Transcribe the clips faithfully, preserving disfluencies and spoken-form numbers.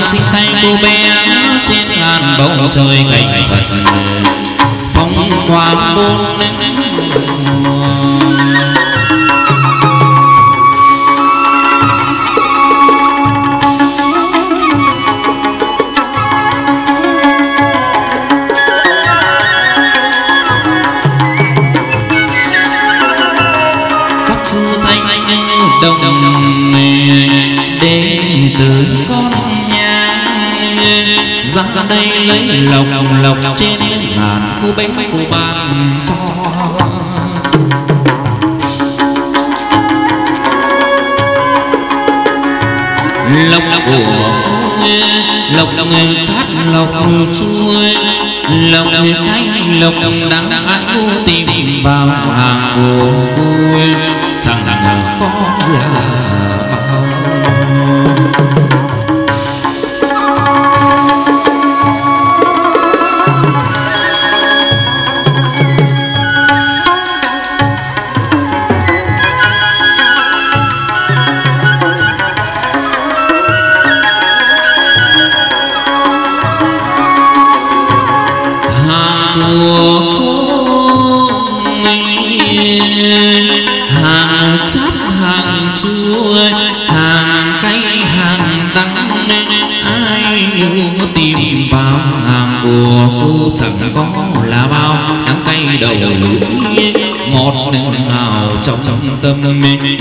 sinh thay cô bé trên ngàn bầu trời cảnh Phật phong quang bốn ra đây lấy lộc lộc trên ngàn cô bé cô ban cho lộc của cô lộc chát lộc chua lộc canh lộc đắng ai mua tìm vào hàng của cô chẳng chẳng có là chẳng có là bao đắng cay đầu lưỡi một nào trong tâm mình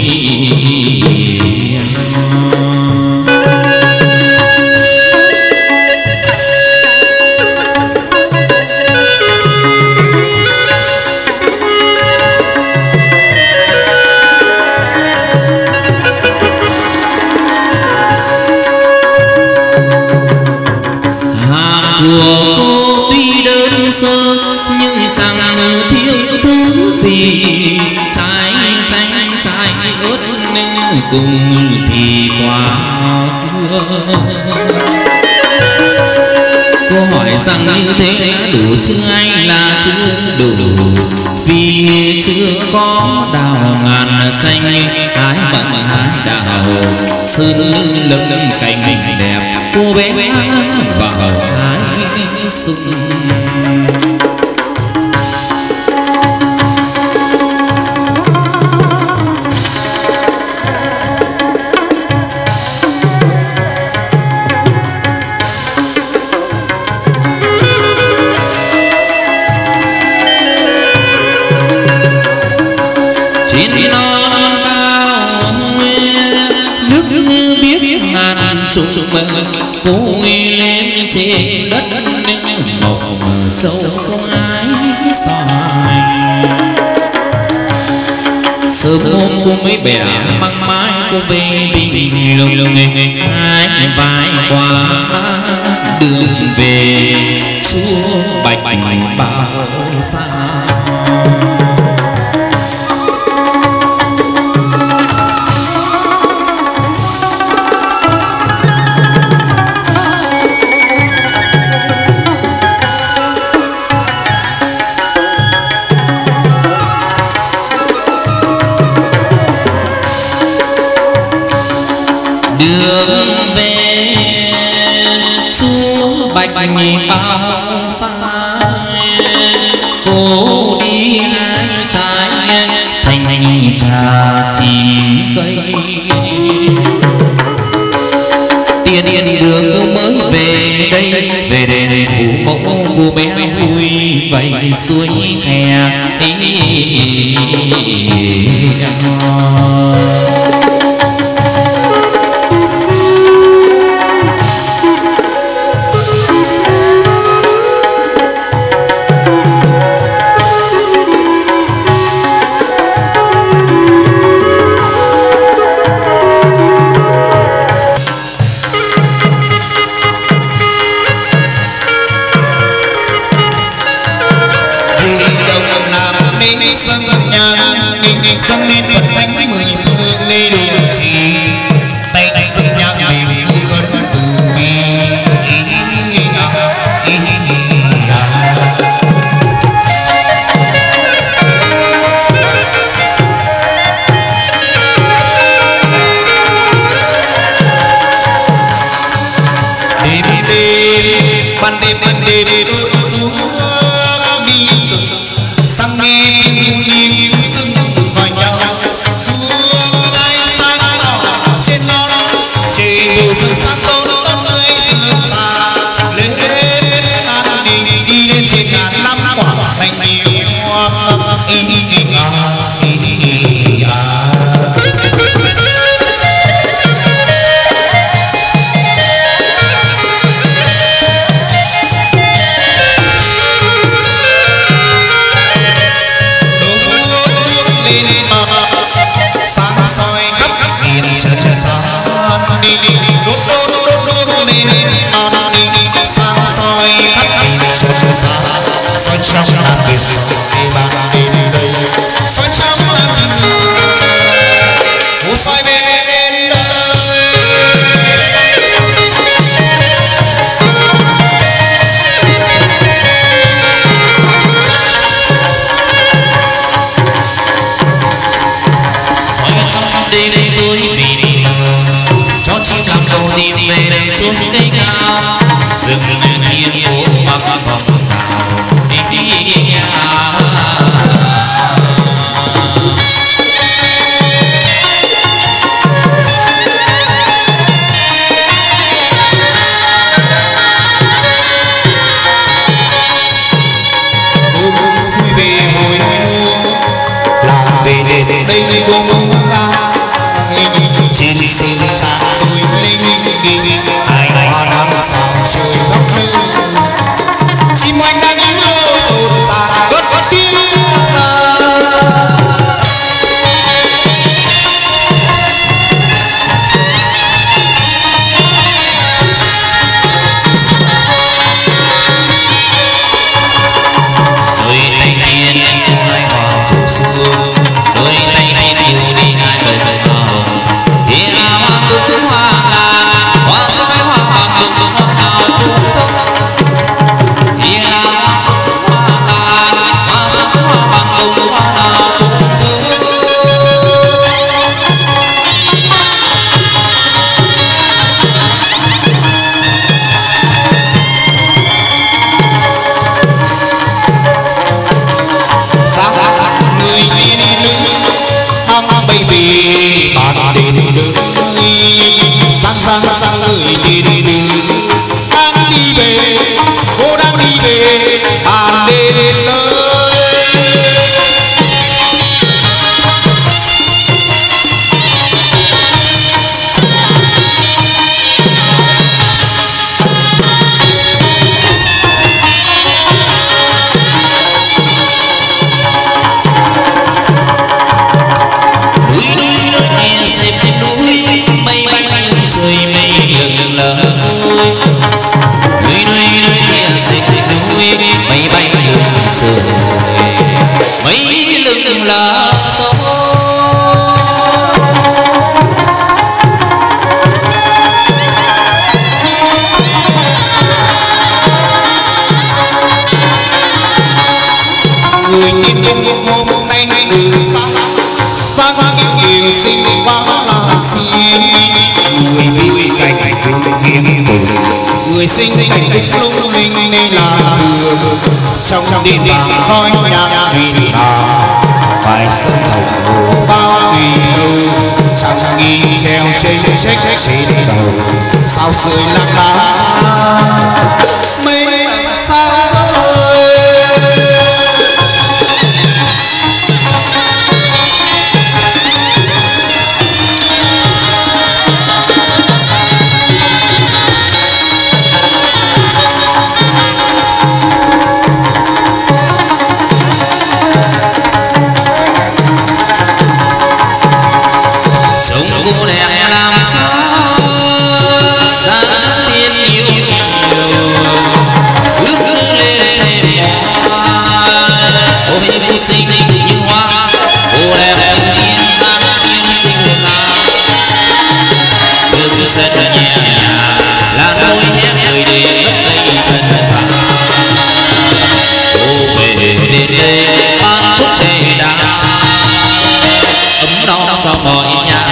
của cô tuy đơn sơ nhưng chẳng thiếu thứ gì trái chanh trái ớt cùng thì quả xưa cô hỏi rằng như thế đã đủ chưa hay là chưa đủ vì chưa có đào ngàn xanh hái mận hái đào sơn lư lâm cành đẹp cô bé vào hái sung trên non cao nước biết ngàn trùng cô lên trên đất mộc châu có ái xoài sớm hôm cô mới bẻ măng mái cô về bình lùng hai vai qua đường về chúa bạch bao xa đường về chúa bạch bao xa cô đi hái trái thành trà chìm cây tiền tiền đường cô mới về đây về đền phủ mẫu cô bé vui vậy suối khe dâng lên Phật thánh mười phương xuân xa xuân trong làm biệt đi bạn đến đây xuân trong làm một xoay về đến đây xoay trong đêm tối mịt mờ cho chim làm đầu tìm về đây chốn cây cao rừng nghiêng phố bắc vòng đào đi nhà vui về hồi mùa là về đến đây cô mưu ca trên sân trà đôi linh hai hoa năm sao trời góc lưng chim oanh đang yếu lô rộn ràng cất tiếng đôi tay tiên cô hai hoa phủ xuân đôi tay tiên yêu đi hai bờ hồng thiên hoa cũng hoa ngàn hoa soi hoa bằng đục hoa nào cũng thơm thiên hoa cũng hoa ngàn hoa soi hoa bằng đục hoa nào cũng thơm người đi nữ đang bay về bạn đến đường sang sang sang người đi đường đang đi về cô đang đi về bạn đến nơi núi núi núi kia xếp núi mây bay lưng trời mây lừng lờ trôi núi núi núi kia xếp núi mây bay lưng trời mây lừng lờ trôi người nhìn nhung hôm nay từ sáng sáng sáng yêu yêu xinh quá là xin người vui cảnh cùng hiền tử người sinh cảnh tích lung linh nên là đường trong trong đêm vàng khói nhang nghìn đào bài sân rồng hồ bao nghìn lâu chẳng nghìn treo trên trên trên đầu sao sưởi lặng lá mây sao trông cô đẹp làm sao dáng thiên yêu kiều ước lên thêm hoa ôi cô xinh như hoa cô đẹp như thiên dáng thiên xinh ngào bước chân nhẹ nhàng làn môi hé người để ngất ngây chân phàm cô về đến đây ban phúc đầy đà ấm no cho mọi nhà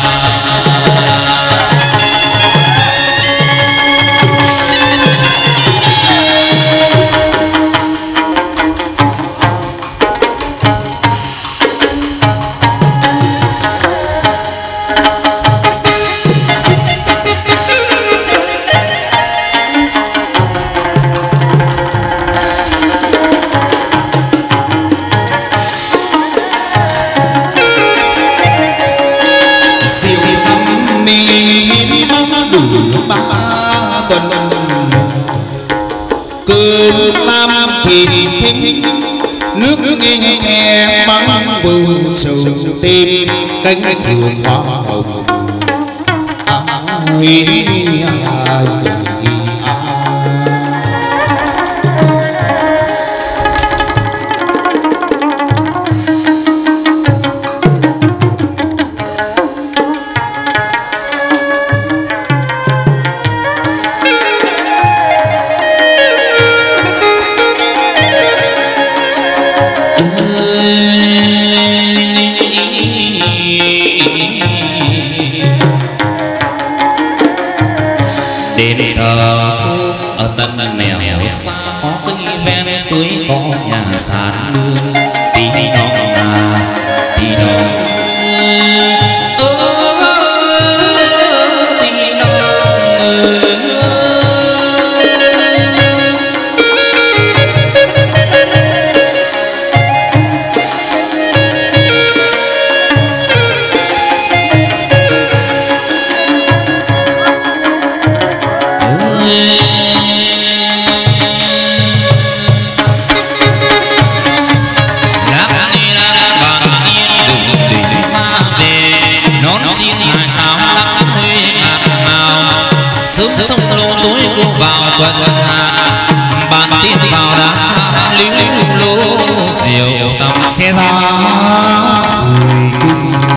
ba tuần cơn lam thịt thinh nước nghe nghe băng bừng sầu tim cánh phượng hoa hồng ai ai ai đền thờ cô ở tận nẻo xa có cây ven suối có nhà sàn nương tí đỏ à tí đỏ ơ tí đỏ sớm sông lô tối cô vào quần hạt bàn tiếp vào đám líu lô diều tầm xe ra người cung